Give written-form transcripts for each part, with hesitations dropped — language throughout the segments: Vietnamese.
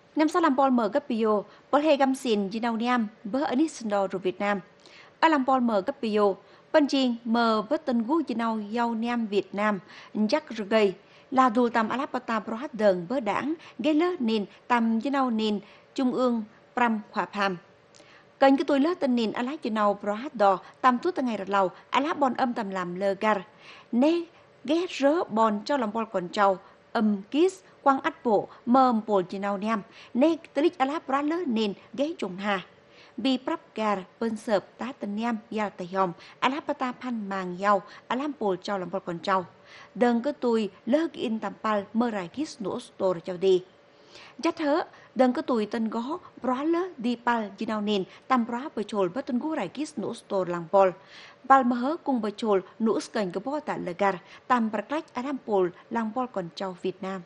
Năm sau làm bol mở gấp bio, bol hay găm xin Ginau Niam bơ Anisando rồi Việt Nam. Ở làm bol mở gấp bio, bên chiên mờ bơ tân gu Ginau Yau Niam Việt Nam, Jack Rugay, là đù tầm Alapata Brohat Đờn bơ đảng, gây lơ nền tầm Ginau nền Trung ương Pram Khỏa Pham. Kênh cái tôi lơ tên nền Alá Ginau Brohat Đò, tầm tuốt ngày rật lầu, Alá bon âm tầm làm lơ gar. Nê ghé rớ bon cho làm bol còn trâu, kiss quang ắt bộ mơm bồn chỉ nào niam nê tlik alap ra lơ nền ghé trùng hà bi prap gar bên sợp tá tân niam ya tây hòm alapata pan màng yau alam bồn cho làm bol còn trâu đừng có tôi lơ in tầm pal mơ rai kiss nổ store cho đi chắc hớ đừng có tôi tân gó bra lơ đi pal chỉ nào nền tam bra bờ chồi bất tân gú rai kiss nổ store lang bol bal mơ hớ cùng bờ chồi nổ skeng cái bó tạ lơ gar tam bra klach alam bồn lang bol còn trâu Việt Nam.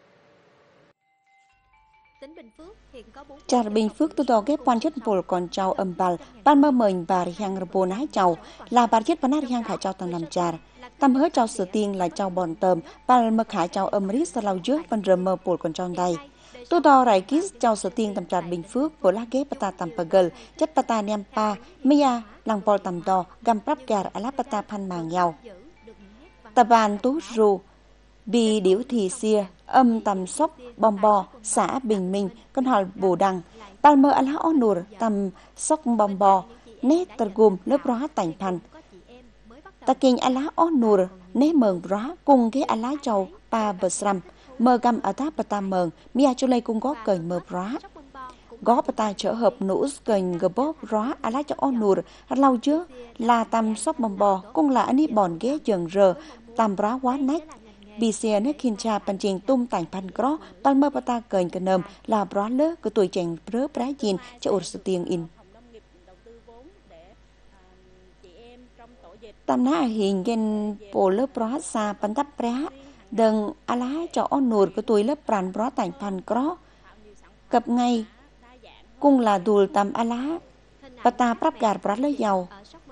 Char Bình Phước tu đo ghép quan chất bồ còn trao âm bal, ban mơ mệnh bà riang rbo nái trao, là bà chất ban riang khải trao tầng làm char. Tâm hớ trao sự tiên là trao bòn tờm, ban mơ khải trao âm rít sa lau trước văn rầm mơ bồ còn trao đây. Tu đo rải kiss trao sự tiên tầm char Bình Phước, bồ lá ghép pata tầm pagel, chất pata niam pa, mia, lăng bol tầm đo, gam prap gar alap pata pan màng nhau. Taban tú ru, bi điểu thì xia, âm tầm sóc bom bò xã Bình Minh con hỏi bù đằng palmer ala onur tầm sóc bom bò nét targum lớp róa tành pan ta kinh ala onur nét mờn róa cùng cái ala châu pa besram mờ gam ở tháp bata mờn mia cho lây cùng có cởi mờ róa gó bata trở hợp nũ cởi gabop róa ala cho onur lâu chưa là tầm sóc bom bò cùng là anh bòn ghé dần rờ tầm róa quá nách bị xe nước kinh cha pan chieng tum tành pan gro pan mơ pata cởi cái nơm là bó lơ cái tuổi chèn brớ brá jin cho ur sự tiền in tam na hình gen po lớp bó sa pan tap brá đừng ala cho onur cái tuổi lớp pran bó tành pan gro cập ngay cung là đùl tam ala pata prap gar bó lơ giàu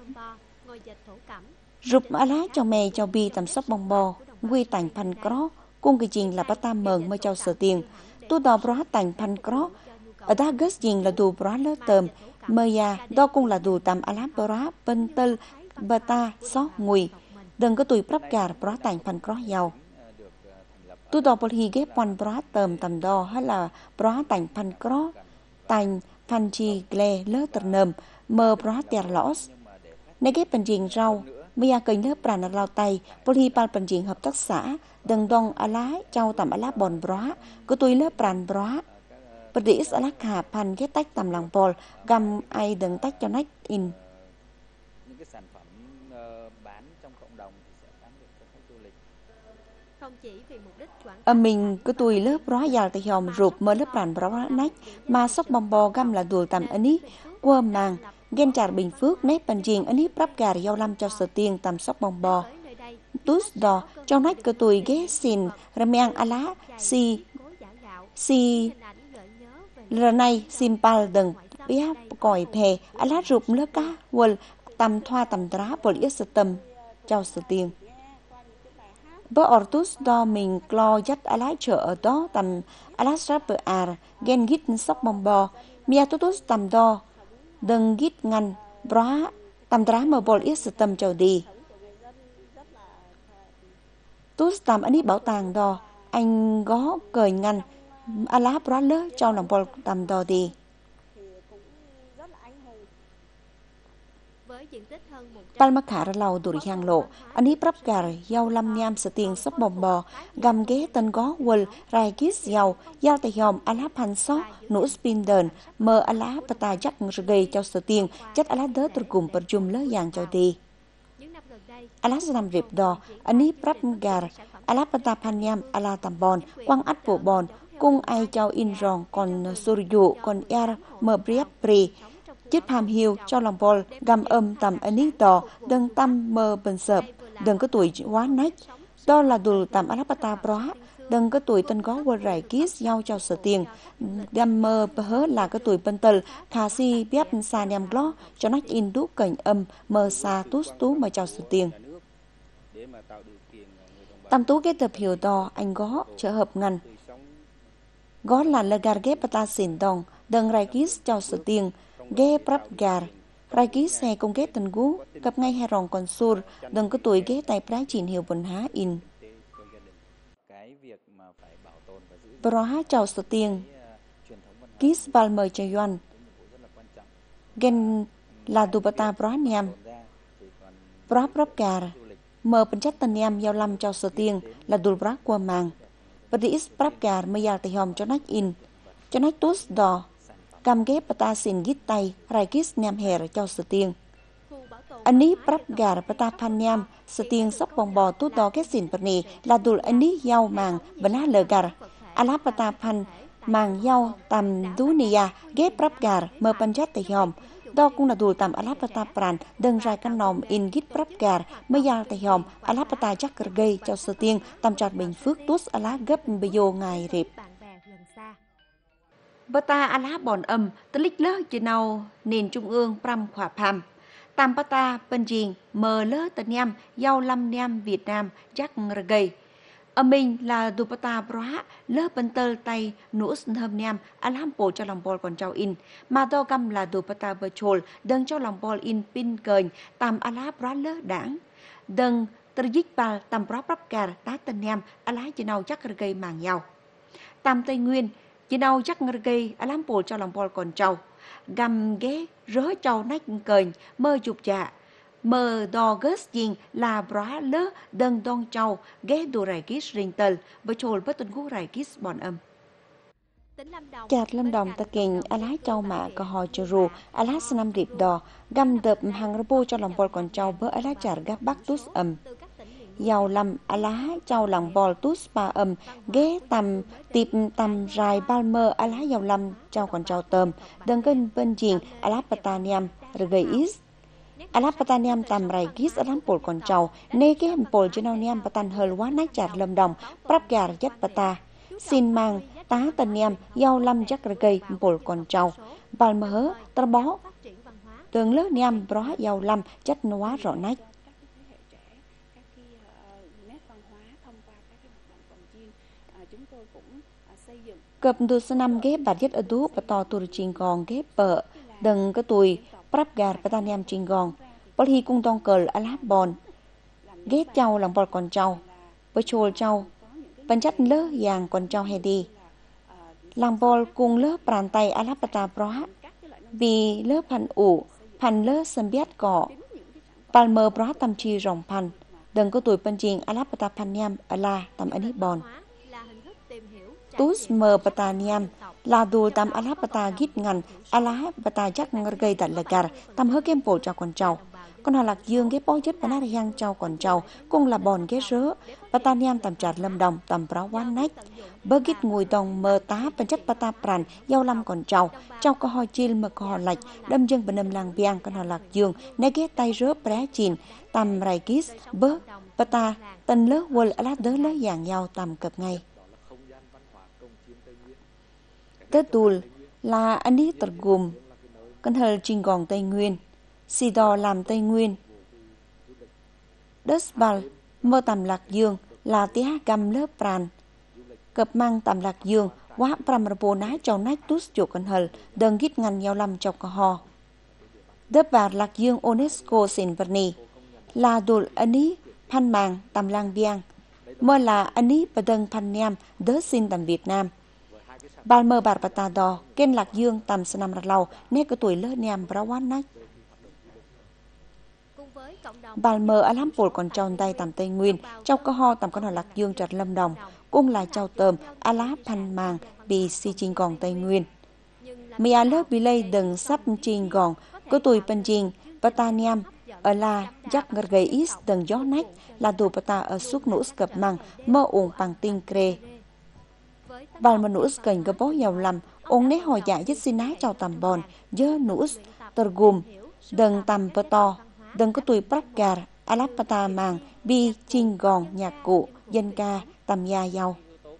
rụp ala cho mè cho bi tầm sóc bong bò quy tành pan cro cung cái chuyện là bata mờn mới cho sở tiền tu đò bó tành pan cro ở đó gớt chuyện là đủ bó lơ tờm mơ ya đó cung là đủ tầm alap bó bên tơ bata sót ngùi đừng có tuổi prap gar bó tành pan cro giàu tu đò bó hi ghép pon bó tờm tầm đo hay là bó tành pan cro tành pan chi gle lơ tờ nơm mơ bó tè lós nơi ghép bên chuyện rau Mia kênh lớp prana lao tay, poli pal phần diện hợp tác xã, đừng đong alá trao tầm alá bòn bróa, có tôi lớp pran bróa. Bật đi alá khả pan ghét tách tầm làng bol, găm ai đừng tách cho nách in. Những cái sản phẩm bán trong cộng đồng thì sẽ bán được cho khách du lịch. Không chỉ vì mục đích mình có tôi lớp bróa giàu tại hòm rụp mơ lớp pran bróa nách, mà sóc bom bò găm là đùa tầm anh ý, quơ màng. Gen char Bình Phước nét bàn chiên anh hiếp rắp gà giao lâm cho sở tiên tầm sóc bong bò. Tút đò trong nách cơ tuổi ghé xin rameang alá si renay simpal đừng bia còi phè alá rụp lớp cá quần tầm thoa tầm trá bol yết sở tâm cho sở tiên. Bơ ortus đo mình clo dắt alá chợ ở đó tầm alá sáp bờ gen gít sóc bong bò mia tutus tầm đo đừng gít ngăn bó tầm trá mờ bol ít sự tâm trầu đi tút tầm anh ấy bảo tàng đò anh gó cởi ngăn alá bó lơ cho lòng bol tầm đò đi Palma khả ra lau đuổi hàng lộ anh ấy prap gà giao lâm nham sự tiền sắp bom bò gầm ghé tân gó quần rai kít giàu giao tay hòm alá pan só nụ spin đờn mờ alá pata chắc gây cho sự tiền chất alá đỡ từ cùng bật chùm lỡ dạng cho đi alá sẽ làm việc đò anh ấy prap gà alá pata pan nham alá tầm bòn quăng ắt bộ bòn cung ai cho in rong còn suryu còn er mờ briap pri chích hàm hiu cho lòng bol găm âm tầm anh ấy đò đừng tâm mờ bần sợp đừng có tuổi quá nách đó là đủ tầm alapata bróa đừng có tuổi tân có quơ rải kiss nhau cho sở tiền găm mờ hớ là cái tuổi bần tờ khả si biếp sa nem glo cho nách in đúc cảnh âm mờ sa tút tú mà cho sở tiền tâm tú kết tập hiểu đò anh gó trở hợp ngăn Gót là lagar ghé pata xin dong, đừng rai kis cho sự tiền, ghé prap gar. Rai kis hay công ghé tình gú, gặp ngay hay rong con sur, đừng có tuổi ghé tay prá chìn hiệu bồn há in. Bro há cho sự tiền, kis valmer cho yuan. Gen là du pata bro niam. Bro prap gar, mờ bên chất tân niam giao lâm cho sự tiền là du bro qua màng. Và đi ít prap gar mới giao tay hòm cho nách in. Cho nách tốt đỏ, cầm ghép pata xin gít tay, rai kis niam hề cho sự tiền. Anh ní prap gar pata pan niam, sự tiền sóc bong bò tốt đỏ kết xin bật nì là đùl anh ní giao màng vấn há lờ gar. Alá pata pan màng giao tầm đú nìa ghép prap gar mơ pan chất tay hòm. Đó cũng là đùl tầm alá pata pran đừng rai căn nòm in gít prap gar mới giao tay hòm alá pata chắc gây cho sự tiền tầm chặt bình phước tốt alá gấp bây giờ ngày rịp. Bata alá bòn âm tớ lích lơ chỉ nào nền trung ương pram khỏa phàm. Tam bata bên riêng mờ lơ tờ nham giao lâm nham Việt Nam chắc gây. Âm mình là du bata bra lơ bên tơ tay nũ sân hâm nham alham bộ cho lòng bol còn trao in. Mà đo găm là du bata virtual đừng cho lòng bol in pin cờnh tam alá bra lơ đảng. Đừng tờ dích bà tam bra prap gar tá tờ nham alá chỉ nào chắc gây màng nhau. Tam Tây Nguyên chỉ đâu chắc gây alam bộ cho lòng bol còn trâu gầm ghé rớ trâu nách cờnh mơ chụp chạ mơ đo gớt dinh là bra lơ đừng đong trâu ghé đồ rải kít rình tờ với trồn bất tuân gú rải kít bọn âm. Chạt Lâm Đồng ta kình alá trâu mạ có hò chơ rù alá sân năm rịp đò găm đập hàng rô bô cho lòng bol còn trâu bớ alá chạt gác bắc tút âm. Giàu lầm alá trao lòng bol tút ba âm ghé tầm tiệp tầm rai balmer alá giàu lầm trao còn trao tôm đừng kênh bên chiền alá pataniam rgây is alá pataniam tầm rai kis alá pol còn trao nê cái hình pol cho niam patan hờ quá nách chặt Lâm Đồng prap gar chất pata xin mang tá tân niam giàu lầm chắc rgây pol còn trao balmer tơ bó tường lớp niam bó giàu lầm chất nóa rõ nách. Cập tu sa năm ghép bạt nhất ở tú và to tu trình gòn ghép bờ đừng có tuổi prap gar pataniam trình gòn bol hi cung tong cờ alap bon ghép châu lòng bol còn châu với chôl châu bản chất lỡ giàng còn châu hay đi lòng bol cùng lỡ bàn tay alap pata bra vì lỡ pan lỡ sâm biết cỏ palmer bra tam chi rồng pan đừng có tuổi pan trình alap pata paniam ala tam ani bon Tus mờ pataniam là đồ tam alá pata gít ngăn alá pata chắc gây đặt lagar tam hớ kem bổ cho con trâu con hà lạc dương ghép bó chất banat hang trâu còn trâu cũng là bòn ghé rớ pataniam tam chặt Lâm Đồng tam brá quan nách bơ gít ngùi đồng mờ tá bên chất pata pran giao lâm còn trâu trâu có hoi chil mờ có hò lạch đâm dân bên âm làng biang con hà lạc dương né ghé tay rớ brá chìn tam rai kis bơ pata tân lớ quần alá đớ lớ dạng nhau tam cập ngay. Tết Tùl là anh đi tật gồm con hờ trình gòn Tây Nguyên xì đò làm Tây Nguyên đất bal mơ tầm Lạc Dương là tía găm lớp pran cập mang tầm Lạc Dương quá pramrapo ná châu nách tút chuột con hờ đơn gít ngăn nhau lâm chọc cò hò đất bà Lạc Dương UNESCO xin verni là đùl anh đi pan màng tầm lang biang mơ là anh đi bà đơn pan niam đớ xin tầm Việt Nam. Balmer bar pata đò ken Lạc Dương tầm sân năm lau nét có tuổi lỡ niam brawan nách. Balmer alam pol còn tròn tay tầm Tây Nguyên trong có ho tầm con Lạc Dương chặt Lâm Đồng cũng là trao tờm alá pan màng bị si trình gòn Tây Nguyên. Mia lớp bị lây đừng sắp trình gòn có tuổi pen trình pataniam ở là chắc gây ít đừng gió nách là đồ pata ở suốt nũ cập màng mơ uổng bằng tinh kre. Balmer nũ cảnh gấp bó giàu lầm ông nét hồi dạ dứt xin ái trao tầm bòn dơ nũ tờ gùm đừng tầm bơ to đừng có tuổi prap gar alap pata màng bi trình gòn nhạc cụ dân ca tầm gia giàu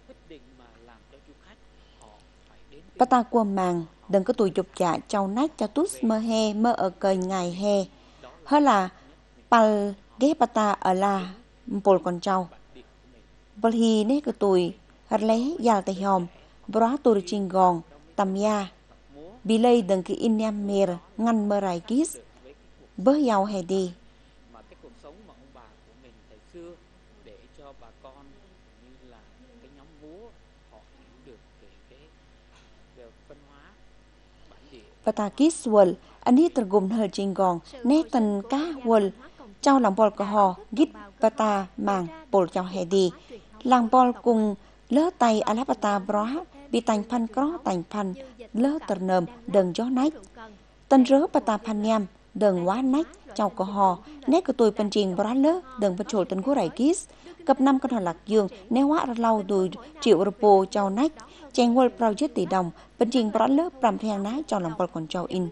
pata qua màng đừng có tuổi chụp chạ trao nách cho tút mơ he mơ ở cờ ngày he hơn là pal ghé pata ở là pol còn trâu bol hi nét có tuổi hạt lé già tay hòm bra tur Chinggong, Tamya, Bilay đừng kỳ Inyam Mir, ngăn mơ rai kis, bớ giàu hè đi. Mà cái cuộc sống mà ông bà của mình thời xưa để cho bà con như là cái nhóm múa họ hiểu được cái văn hóa bản địa. Pata kis wal, anh đi tergum hờ Chinggong, nét tần cá wal, trao lòng bol cờ hò, gít pata màng, bol chào hè đi. Làng bol cùng lỡ tay alapata bra, bị tành pan có tành pan, lỡ tờ nơm, đừng gió nách. Tân rớ pata pan nham, đừng quá nách, chào cờ hò, nét của tôi pan trình bra lỡ, đừng bắt trộn tân của rải kis. Cập 5 con hòn lạc dương, nếu hóa ra lau đùi triệu rupo chào nách, chèn world project tỷ đồng, pan trình bra lỡ pram thang nái cho lòng bol còn chào in.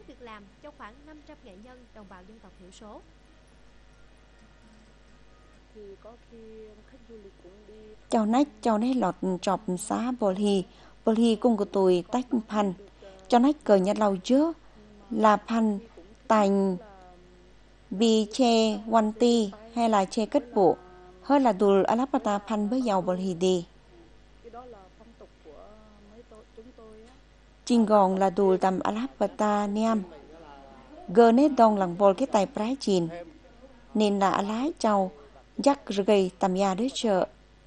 Chào nách lọt chọc xá bol hi cùng của tôi tách pan, cho nách cờ nhặt lau chứa, là pan tành bị che one ti hay là che cất bộ, hơn là đùl alapata pan với giàu bol hi đi. Chinggong là đùl tầm alapata niam, gờ nét đông làng bol cái tài prái chìn, nên là lái chào dắt gây tầm ya đứa chợ.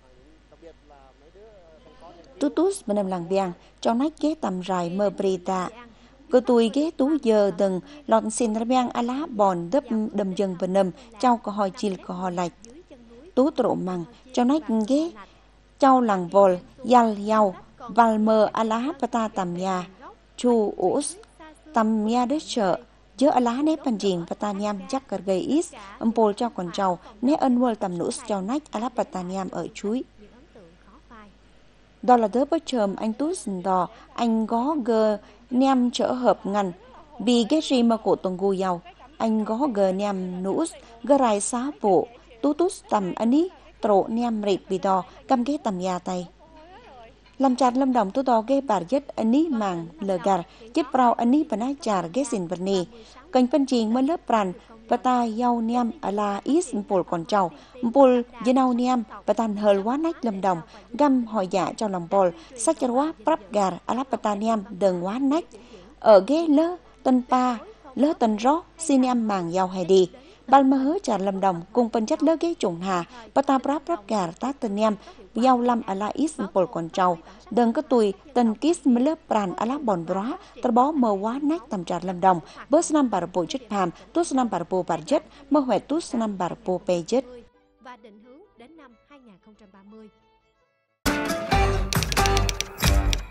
Tutus bên làng biang cho nách ghé tầm rài mơ brita. Cơ tùy ghé tú giờ đừng lọt xin ra biang ala bòn đấp đầm dần bên nầm trao có hỏi chìl có hỏi lạch. Tú trộm măng cho nách ghé trao làng vol yal yao val mơ ala pata tầm ya chu us tầm ya đứa chợ. Chớ ala nếp bàn trình pata niam chắc cờ gây ít pol cho con trâu nếp ân world tầm nus cho nách ala pata niam ở chuối. Đó là đứa bất chờm anh Tút đò, anh gó gờ niam trở hợp ngăn, vì ghét ri mà cổ tông gu giàu, anh gó gờ niam nούς, gờ rai xá bộ, Tút tầm anh ý, trộ niam rịt vì đò, căm ghét tầm ya tay. Làm chặt lâm đồng tôi đò ghê bà dứt anh ý màng lờ gà, chết brau anh ý bà nái chả ghét xin vật nì, kênh phân trình mới lớp pràn, và ta yau niam ala is pol còn trâu pol jenau niam và tan hờ quá nách lâm đồng găm hỏi dạ cho lòng pol sách cho quá prap gar ala pata niam đừng quá nách ở ghế lơ tân pa lơ tân rót xin niam màng yau hay đi ban mơ hớ trả lâm đồng cùng phân chất lơ ghế trùng hà pata prap gar ta tân niam yau lam ala is pol còn trâu đừng có tùy tân kis mới lớp pran ala bon bra tờ bó mơ quá nách tầm trả lâm đồng bớt năm bà bộ chất phàm tút năm bà bộ bà chất mơ huệ tút năm bà bộ pe chất và định hướng đến năm 2030.